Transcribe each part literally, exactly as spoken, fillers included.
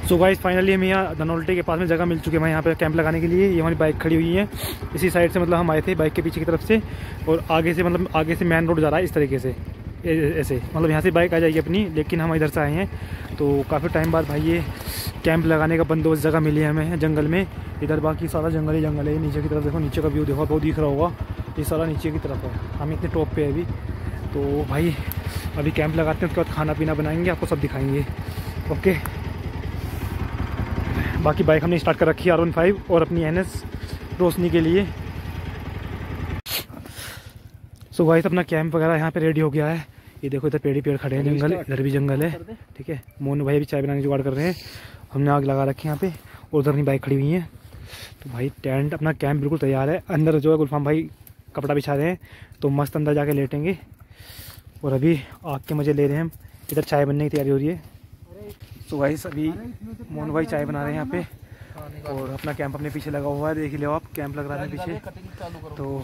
So guys finally हमें यहाँ धनौल्टी के पास में जगह मिल चुकी है हमें यहाँ पे कैंप लगाने के लिए। ये हमारी बाइक खड़ी हुई है इसी साइड से, मतलब हम आए थे बाइक के पीछे की तरफ से, और आगे से मतलब आगे से मेन रोड जा रहा है इस तरीके से ऐसे, मतलब यहाँ से बाइक आ जाएगी अपनी, लेकिन हम इधर से आए हैं। तो काफ़ी टाइम बाद भाई ये कैंप लगाने का बंदोबस्त जगह मिली है हमें जंगल में। इधर बाकी सारा जंगल ही जंगल है। नीचे की तरफ देखो, नीचे का व्यू देखो, बहुत दिख रहा होगा, ये सारा नीचे की तरफ है। हम इतने टॉप पे है अभी। तो भाई अभी कैंप लगाते हैं, उसके बाद खाना पीना बनाएंगे, आपको सब दिखाएंगे। ओके, बाकी बाइक हमने स्टार्ट कर रखी है आर वन फाइव और अपनी एन एस रोशनी के लिए। सो गाइस अपना कैंप वगैरह यहाँ पे रेडी हो गया है। ये देखो इधर पेड़ ही पेड़ खड़े हैं, जंगल, इधर भी जंगल है। ठीक है, मोनू भाई भी चाय बनाने की जुगाड़ कर रहे हैं। हमने आग लगा रखी है यहाँ पे, और उधर अपनी बाइक खड़ी हुई है। तो भाई टेंट अपना कैंप बिल्कुल तैयार है। अंदर जो है गुलफाम भाई कपड़ा बिछा रहे हैं, तो मस्त अंदर जाके लेटेंगे। और अभी आग के मजे ले रहे हैं हम। इधर चाय बनने की तैयारी हो रही है। तो गाइस अभी मोनू भाई चाय बना रहे हैं यहाँ पे, और अपना कैंप अपने पीछे लगा हुआ है। देख लो आप, कैंप लग रहा है पीछे। तो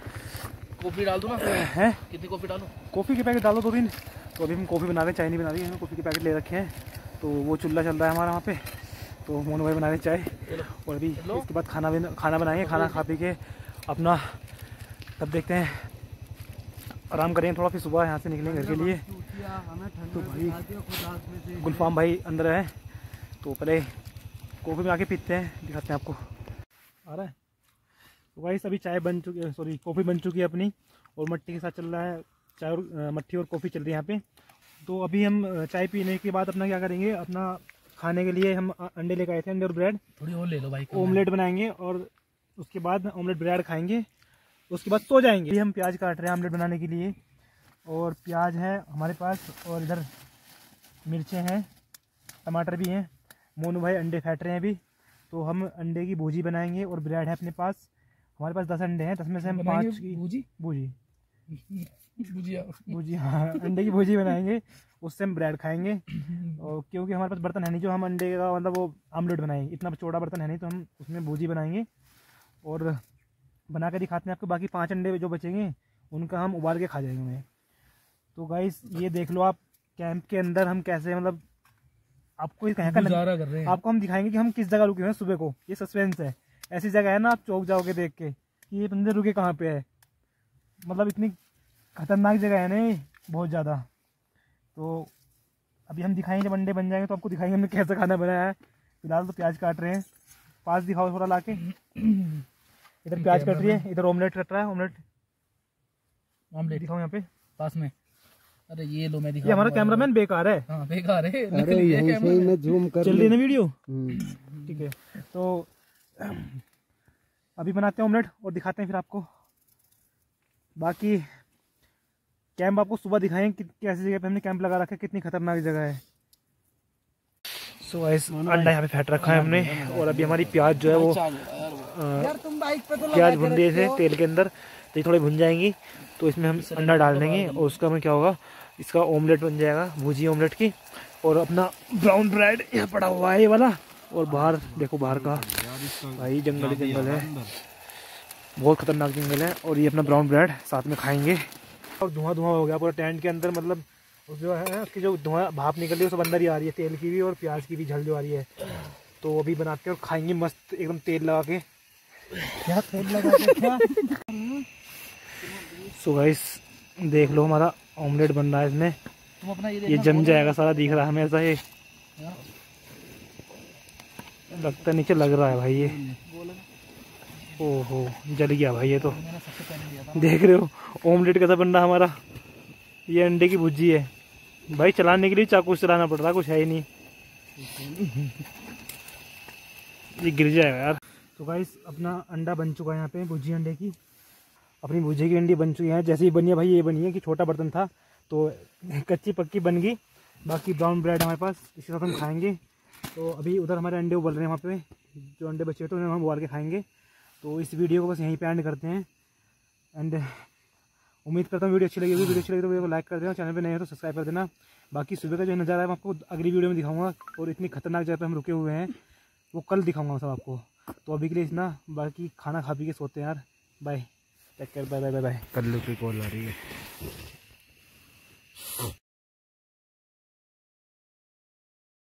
कॉफी डाल दूँ ना? है कितनी कॉफी डालूं? कॉफ़ी के पैकेट डालो दो तीन। तो अभी हम कॉफ़ी बना रहे हैं, चाय नहीं बना रही है। कॉफ़ी के पैकेट ले रखे हैं, तो वो चूल्हा चल रहा है हमारा वहाँ पे। तो मोनू भाई बना रहे चाय, और अभी इसके बाद खाना भी खाना बनाएंगे। खाना खा पी के अपना तब देखते हैं, आराम करेंगे थोड़ा, फिर सुबह यहाँ से निकलेंगे घर के लिए। तो भाई गुलफाम भाई अंदर है, तो पहले कॉफ़ी में आके पीते हैं, दिखाते हैं आपको। आ रहा है तो भाई अभी चाय बन चुकी है, सॉरी कॉफ़ी बन चुकी है अपनी, और मट्टी के साथ चल रहा है चाय, और मट्टी और कॉफ़ी चल रही है यहाँ पे। तो अभी हम चाय पीने के बाद अपना क्या करेंगे, अपना खाने के लिए हम अंडे लेकर आए थे, अंडे और ब्रेड। थोड़ी और ले लो भाई, ऑमलेट बनाएंगे, और उसके बाद ऑमलेट ब्रेड खाएंगे, उसके बाद सो जाएंगे। अभी हम प्याज काट रहे हैं ऑमलेट बनाने के लिए, और प्याज है हमारे पास, और इधर मिर्चें हैं, टमाटर भी हैं। मोनू भाई अंडे फेंट रहे हैं अभी। तो हम अंडे की भुजी बनाएंगे, और ब्रेड है अपने पास। हमारे पास दस अंडे हैं, दस में से हम पाँच की भुजी भुजी भुजिया भुजी हाँ अंडे की भुजी बनाएंगे, उससे हम ब्रेड खाएंगे। और क्योंकि हमारे पास बर्तन है नहीं जो हम अंडे का मतलब वो आमलेट बनाएंगे, इतना चौड़ा बर्तन है नहीं, तो हम उसमें भुजी बनाएंगे और बना कर दिखाते हैं आपको। बाकी पाँच अंडे जो बचेंगे उनका हम उबाल के खा जाएंगे। तो गाइस ये देख लो आप, कैंप के अंदर हम कैसे मतलब आपको कहाँ का गुजारा कर रहे हैं, आपको हम दिखाएंगे कि हम किस जगह रुके हैं सुबह को। ये सस्पेंस है, ऐसी जगह है ना आप चौक जाओगे देख के कि ये बंदे रुके कहाँ पे है। मतलब इतनी खतरनाक जगह है ना ये, बहुत ज़्यादा। तो अभी हम दिखाएंगे, जब अंडे बन जाएंगे तो आपको दिखाएंगे हमने कैसे खाना बनाया है। फिलहाल तो प्याज काट रहे हैं, पास दिखाओ थोड़ा ला के। इधर प्याज कट रही है, इधर ऑमलेट कट रहा है। ऑमलेट ऑमलेट दिखाओ यहाँ पे पास में। अरे ये लो मैं दिखा, ये हमारा कैमरामैन बेकार है। हाँ बेकार है। अरे यहीं से ही मैं जूम कर चल रही है ना वीडियो, ठीक है। तो अभी बनाते हैं ऑमलेट और दिखाते हैं फिर आपको। बाकी कैंप आपको सुबह दिखाएं कि कैसी जगह पे हमने कैंप लगा रखा है, कितनी खतरनाक जगह है। सो गाइस अंडा यहाँ पे फेंट रखा है हमने, और अभी हमारी प्याज जो है वो प्याज भुन दिए थे तेल के अंदर, तो ये थोड़ी भुन जाएंगी। तो इसमें हम अंडा डाल देंगे, और उसका में क्या होगा, इसका ऑमलेट बन जाएगा, भुजी ऑमलेट की। और अपना ब्राउन ब्रेड यहाँ पड़ा हुआ है ये वाला। और बाहर देखो, बाहर का भाई जंगल ही जंगल है, बहुत खतरनाक जंगल है। और ये अपना ब्राउन ब्रेड साथ में खाएंगे। और धुआं धुआं हो गया पूरा टेंट के अंदर, मतलब जो है उसकी जो धुआं भाप निकल रही है वो सब अंदर ही आ रही है, तेल की भी और प्याज की भी झल जो आ रही है। तो अभी बनाते हैं और खाएंगे मस्त एकदम तेल लगा के। क्या तेल लगा के क्या? सो गाइस देख लो हमारा ऑमलेट बन रहा है इसमें। तुम अपना ये, ये जम जाएगा सारा, दिख रहा है हमें ऐसा। ये लगता नीचे लग रहा है भाई, ये ओहो जल गया भाई। ये तो देख रहे हो ऑमलेट कैसा बन रहा है हमारा। ये अंडे की भुजी है भाई, चलाने के लिए चाकू चलाना पड़ रहा, कुछ है ही नहीं, ये गिर जाएगा यार। तो गाइस अपना अंडा बन चुका है यहाँ पे, भुजी अंडे की। अपनी भुजी की अंडी बन चुकी है, जैसे ही बनी है भाई। ये बनी है कि छोटा बर्तन था तो कच्ची पक्की बन गई। बाकी ब्राउन ब्रेड हमारे पास, इसके साथ हम खाएंगे। तो अभी उधर हमारे अंडे उबल रहे हैं, वहाँ पे जो अंडे बचे तो उन्हें हम उबाल के खाएंगे। तो इस वीडियो को बस यहीं पे एंड करते हैं। एंड उम्मीद करता हूँ वीडियो अच्छी लगी होगी। वीडियो अच्छी लगी तो वीडियो को लाइक कर देना, चैनल पे नए हो तो सब्सक्राइब कर देना। बाकी सुबह का जो नज़ारा है मैं आपको अगली वीडियो में दिखाऊंगा, और इतनी खतरनाक जगह पे हम रुके हुए हैं वो कल दिखाऊंगा सब आपको। तो अभी के लिए इतना, बाकी खाना खा पी के सोते हैं यार। Bye, take care, bye bye bye bye. कर लो, कोई कॉल आ रही है।